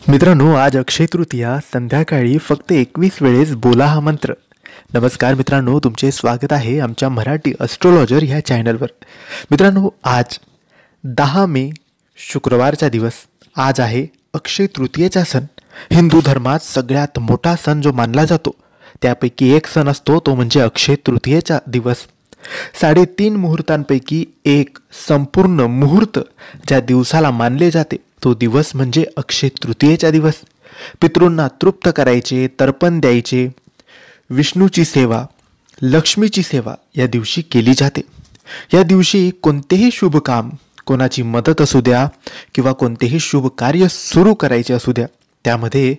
मित्रांनो, आज अक्षय तृतीया संध्याकाळी फक्त 21 वेळेस बोला हा मंत्र. नमस्कार मित्रांनो, तुमचे स्वागत आहे आमच्या मराठी ॲस्ट्रोलॉजर ह्या चॅनलवर. मित्रांनो, आज 10 मे शुक्रवारचा दिवस. आज आहे अक्षय तृतीयेचा सण. हिंदू धर्मात सगळ्यात मोठा सण जो मानला जातो त्यापैकी एक सण असतो, तो म्हणजे अक्षय तृतीयेचा दिवस. 3.5 मुहूर्तांपैकी एक संपूर्ण मुहूर्त ज्या दिवसाला मानले जाते तो दिवस म्हणजे अक्षय तृतीयेचा दिवस. पितॄंना तृप्त करायचे, तर्पण द्यायचे, विष्णूची सेवा, लक्ष्मीची सेवा या दिवशी केली जाते. या दिवशी कोणतेही शुभ काम, कोणाची मदत असू द्या किंवा कोणतेही शुभ कार्य सुरू करायचे असू द्या, त्यामध्ये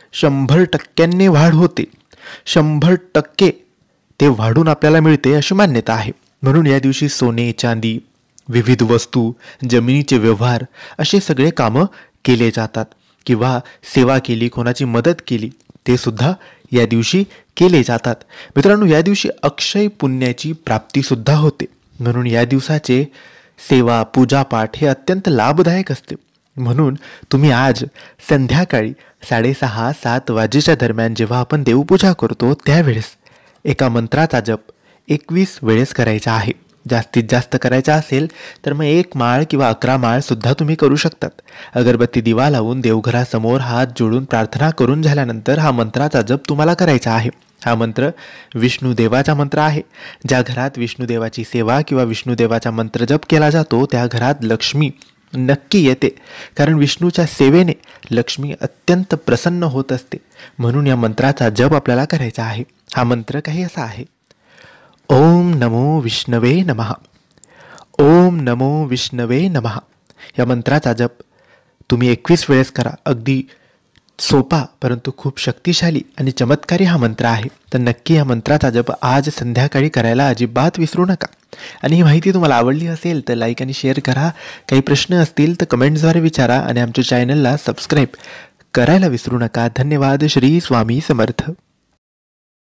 100% वाढ होते. 100% ते वाढून आपल्याला मिळते अशी मान्यता आहे. म्हणून या दिवशी सोने, चांदी, विविध वस्तू, जमिनीचे व्यवहार असे सगळे कामं केले जातात. किंवा सेवा केली, कोणाची मदत केली, ते सुद्धा या दिवशी केले जातात. मित्रांनो, या दिवशी अक्षय पुण्याची प्राप्तीसुद्धा होते. म्हणून या दिवसाचे सेवा, पूजापाठ हे अत्यंत लाभदायक असते. म्हणून तुम्ही आज संध्याकाळी 6:30-7 वाजेच्या दरम्यान जेव्हा आपण देवपूजा करतो त्यावेळेस एका मंत्राचा जप 21 वेळेस करायचा आहे. जास्तीत जास्त करायचा असेल तर मग 1 माळ किंवा 11 माळ सुद्धा तुम्ही करू शकतात. अगरबत्ती दिवा लावून देवघरासमोर हात जोडून प्रार्थना करून झाल्यानंतर हा मंत्राचा जप तुम्हाला करायचा आहे. हा मंत्र विष्णुदेवाचा मंत्र आहे. ज्या घरात विष्णुदेवाची सेवा किंवा विष्णुदेवाचा मंत्र जप केला जातो त्या घरात लक्ष्मी नक्की येते. कारण विष्णूच्या सेवेने लक्ष्मी अत्यंत प्रसन्न होत असते. म्हणून या मंत्राचा जप आपल्याला करायचा आहे. हा मंत्र काही असा आहे: ओम नमो विष्णवे नमः. ओम नमो विष्णवे नमः. या मंत्राचा जप तुम्ही 21 वेळेस करा. अगदी सोपा परंतु खूप शक्तिशाली आणि चमत्कारी हा मंत्र आहे. तर नक्की या मंत्राचा जप आज संध्याकाळी करायला अजिबात विसरू नका. आणि ही माहिती तुम्हाला आवडली असेल तर लाईक आणि शेअर करा. काही प्रश्न असतील तर कमेंट्सद्वारे विचारा आणि आमच्या चॅनलला सबस्क्राईब करायला विसरू नका. धन्यवाद. श्री स्वामी समर्थ.